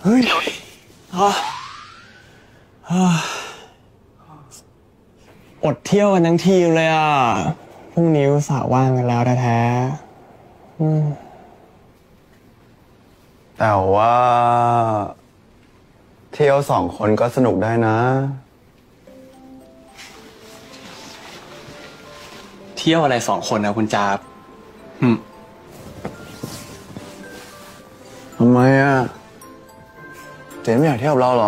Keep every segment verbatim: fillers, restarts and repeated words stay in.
เฮ้ยอดเที่ยวกันทั้งทีเลยอ่ะพรุ่งนี้อุตส่าห์ว่างกันแล้วแท้ๆแต่ว่าเที่ยวสองคนก็สนุกได้นะเที่ยวอะไรสองคนนะคุณจ๊าบทำไมอ่ะเจนไม่อยากเที่ยวกับเราเหรอ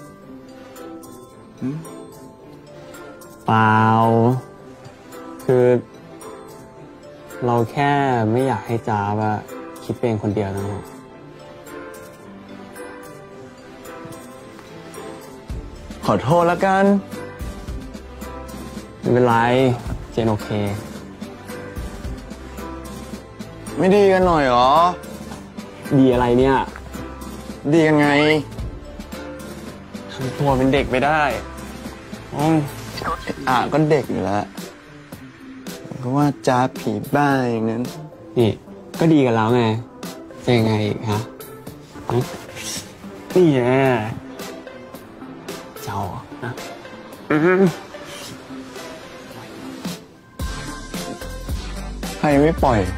เปล่าคือเราแค่ไม่อยากให้จ๊าบอะคิดเป็นคนเดียวนะขอโทษแล้วกันไม่เป็นไรเจนโอเคไม่ดีกันหน่อยเหรอดีอะไรเนี่ยดีกันไงทำตัวเป็นเด็กไม่ได้อืมอ่ะก็เด็กอยู่แล้วเพราะว่าจ้าผีบ้าอย่างนั้นนี่ก็ดีกันแล้วไงจะยังไงอีกฮะนี่แหละเจ้านะใครไม่ปล่อย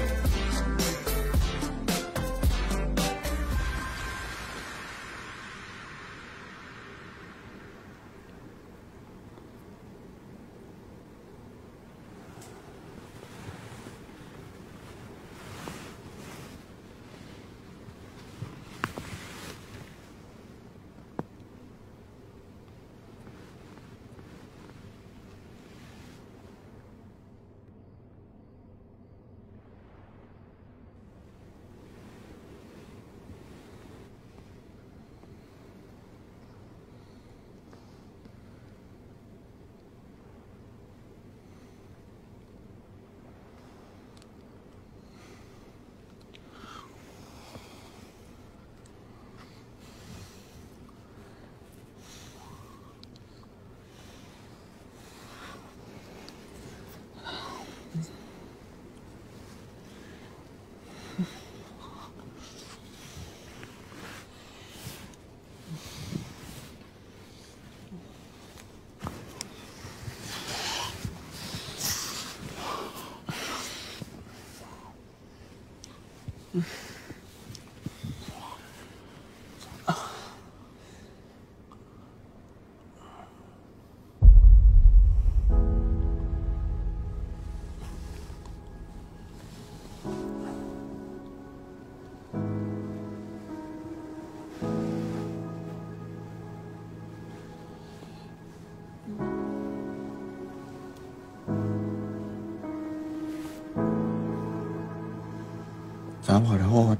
จ้าขอโทษ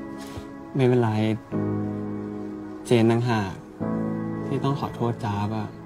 ไม่เป็นไรเจนต่างหากที่ต้องขอโทษจ๊าบอะ